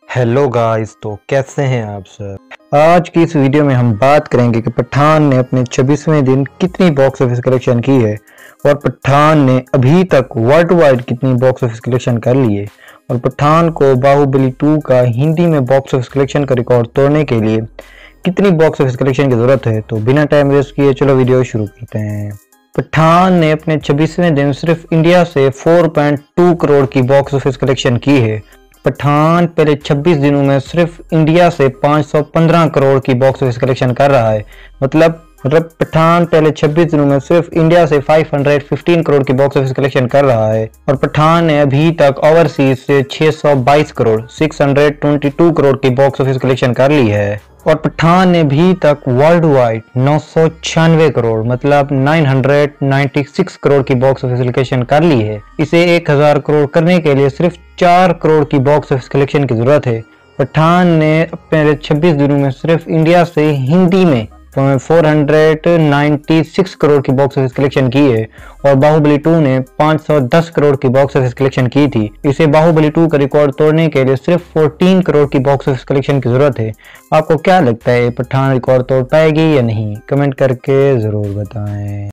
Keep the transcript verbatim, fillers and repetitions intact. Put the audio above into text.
Hello guys, तो कैसे हैं आप सब। आज की इस वीडियो में हम बात करेंगे कि पठान ने अपने छब्बीसवें दिन कितनी बॉक्स ऑफिस कलेक्शन की है और पठान ने अभी तक वर्ल्ड वाइड कितनी बॉक्स ऑफिस कलेक्शन कर ली है और पठान को बाहुबली टू का हिंदी में बॉक्स ऑफिस कलेक्शन का रिकॉर्ड तोड़ने के लिए कितनी बॉक्स ऑफिस कलेक्शन की जरूरत है। तो बिना टाइम वेस्ट किए चलो वीडियो शुरू करते हैं। पठान ने अपने छब्बीसवें दिन सिर्फ इंडिया से चार पॉइंट दो करोड़ की बॉक्स ऑफिस कलेक्शन की है। पठान पहले छब्बीस दिनों में सिर्फ इंडिया से पाँच सौ पंद्रह करोड़ की बॉक्स ऑफिस कलेक्शन कर रहा है। मतलब मतलब पठान पहले छब्बीस दिनों में सिर्फ इंडिया से पाँच सौ पंद्रह करोड़ की बॉक्स ऑफिस कलेक्शन कर रहा है और पठान ने अभी तक ओवरसीज से छह सौ बाईस करोड़ छह सौ बाईस करोड़ की बॉक्स ऑफिस कलेक्शन कर ली है और पठान ने अभी तक वर्ल्ड वाइड नौ सौ छियानवे करोड़ मतलब नौ सौ छियानवे करोड़ की बॉक्स ऑफिस कलेक्शन कर ली है। इसे एक हज़ार करोड़ करने के लिए सिर्फ चार करोड़ की बॉक्स ऑफिस कलेक्शन की जरूरत है। पठान ने अपने छब्बीस दिनों में सिर्फ इंडिया से हिंदी में चार सौ छियानवे करोड़ की बॉक्स ऑफिस कलेक्शन की है और बाहुबली टू ने पाँच सौ दस करोड़ की बॉक्स ऑफिस कलेक्शन की थी। इसे बाहुबली टू का रिकॉर्ड तोड़ने के लिए सिर्फ चौदह करोड़ की बॉक्स ऑफिस कलेक्शन की जरूरत है। आपको क्या लगता है पठान रिकॉर्ड तोड़ पाएगी या नहीं? कमेंट करके जरूर बताएं।